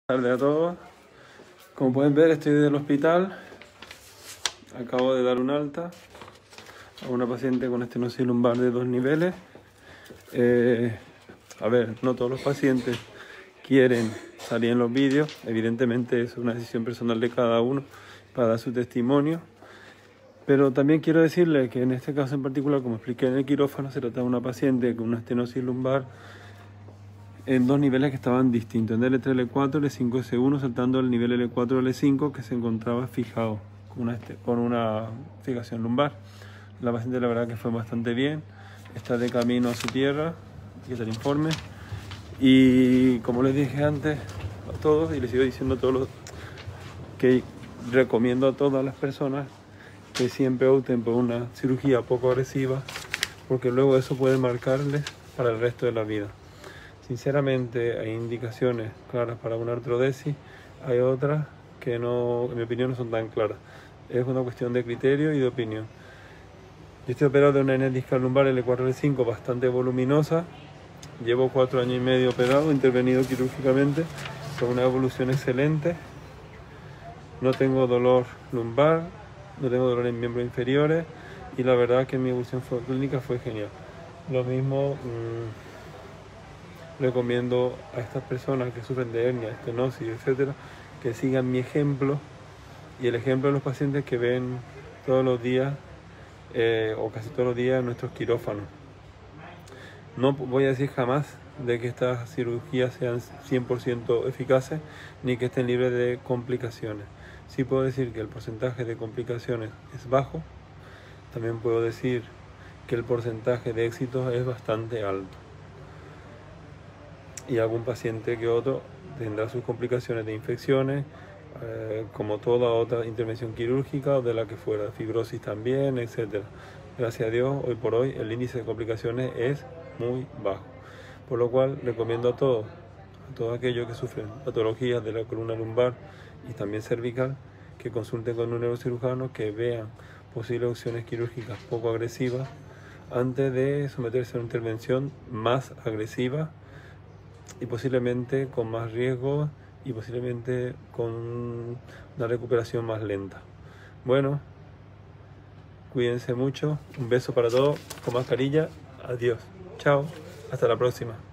Buenas tardes a todos. Como pueden ver, estoy del hospital. Acabo de dar un alta a una paciente con estenosis lumbar de 2 niveles. A ver, no todos los pacientes quieren salir en los vídeos. Evidentemente es una decisión personal de cada uno para dar su testimonio. Pero también quiero decirles que en este caso en particular, como expliqué en el quirófano, se trata de una paciente con una estenosis lumbar en 2 niveles que estaban distintos, en L3, L4, L5, S1, saltando el nivel L4, L5 que se encontraba fijado con una fijación lumbar. La paciente la verdad que fue bastante bien, está de camino a su tierra, aquí está el informe. Y como les dije antes a todos, y les sigo diciendo a todos, que recomiendo a todas las personas que siempre opten por una cirugía poco agresiva, porque luego eso puede marcarles para el resto de la vida. Sinceramente hay indicaciones claras para una artrodesis, hay otras que no, en mi opinión, no son tan claras. Es una cuestión de criterio y de opinión. Yo estoy operado de una hernia discal lumbar L4, L5 bastante voluminosa. Llevo 4 años y medio operado, intervenido quirúrgicamente, con una evolución excelente. No tengo dolor lumbar, no tengo dolor en miembros inferiores y la verdad que mi evolución clínica fue genial. Lo mismo recomiendo a estas personas que sufren de hernia, estenosis, etcétera, que sigan mi ejemplo y el ejemplo de los pacientes que ven todos los días o casi todos los días en nuestros quirófanos. No voy a decir jamás de que estas cirugías sean 100% eficaces ni que estén libres de complicaciones. Sí puedo decir que el porcentaje de complicaciones es bajo. También puedo decir que el porcentaje de éxito es bastante alto. Y algún paciente que otro tendrá sus complicaciones de infecciones, como toda otra intervención quirúrgica o de la que fuera, fibrosis también, etc. Gracias a Dios, hoy por hoy el índice de complicaciones es muy bajo. Por lo cual recomiendo a todos aquellos que sufren patologías de la columna lumbar y también cervical, que consulten con un neurocirujano, que vean posibles opciones quirúrgicas poco agresivas antes de someterse a una intervención más agresiva y posiblemente con más riesgo y posiblemente con una recuperación más lenta. Bueno, cuídense mucho, un beso para todos, con mascarilla, adiós, chao, hasta la próxima.